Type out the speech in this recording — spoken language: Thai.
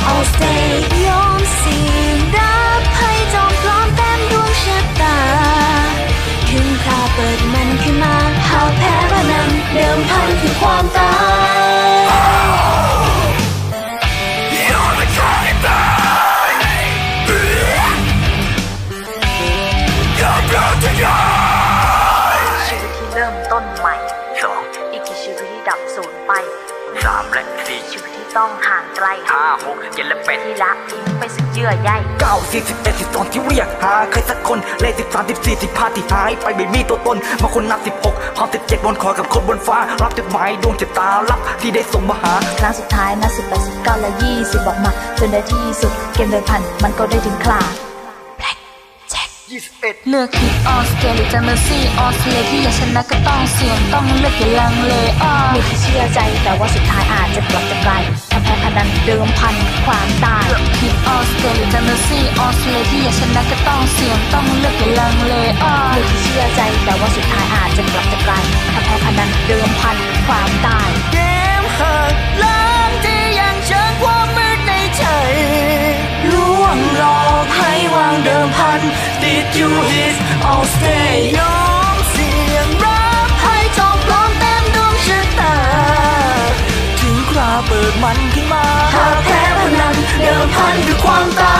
All stay ยอมเสี่ยงรับให้จอมปลอมเต็มดวงชะตาถึงคราเปิดมันขึ้นมาหากแพ้พนันเดิมพันคือความตายชีวิตที่เริ่มต้นใหม่2อีกกี่ชีวิตที่ดับสูญไป3และ4ชีวิตที่ต้องห่างไกล5 6 7และ8ที่ละทิ้งไปสึกเยื่อใย 9 10 11 12ที่เรียกหาใครสักคนเลข13 14 15ที่หายไปไม่มีตัวตนบางคนนับ16พร้อม17บนคอกับคนบนฟ้ารับจดหมายดวงชะตาลับที่ได้ส่งมาหาครั้งสุดท้ายนับ18 19และ20บอกมาจนได้ที่สุดเกมเดิมพันมันก็ได้ถึงครา 21 เลือกคิดออสเกหรือจะเมอร์ซี่ออสเลที่อยากชนะก็ต้องเสี่ยงต้องเลือกอย่าลังเลมีที่เชื่อใจแต่ว่าสุดท้ายอาจจะกลับจะไกลทำแพ้พนันเดิมพันความตายเลือกคิดออสเกหรือจะเมอร์ซี่ออสเลที่อยากชนะก็ต้องเสี่ยงต้องเลือกอย่าลังเลมีที่เชื่อใจแต่ว่าสุดท้ายอาจจะกลับจะไกลทำแพ้พนันเดิมพันความตายเกมหักล้างที่ยังเชิงความมืดในใจลวงหลอกให้วางเดิมพัน Did you hit all stay ยอมเสี่ยงรับให้จอมปลอมเต็มดวงชะตาถึงคราเปิดมันขึ้นมาหากแพ้พนันเดิมพันคือความตาย